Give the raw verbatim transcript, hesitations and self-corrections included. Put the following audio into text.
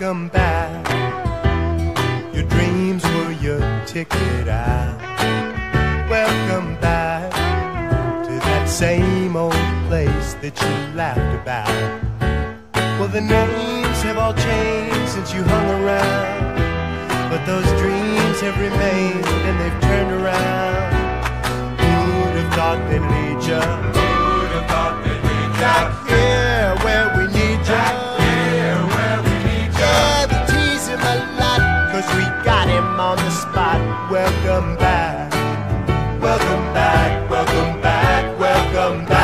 welcome back. Your dreams were your ticket out. Welcome back to that same old place that you laughed about. Well, the names have all changed since you hung around, but those dreams have remained and they've turned around. Who'd have thought they'd lead ya? Who'd have thought they'd lead ya? Back here where we need ya. Back here where we need ya. Yeah, we tease him a lot, cause we got him on the spot. Welcome back, welcome back, welcome back, welcome back.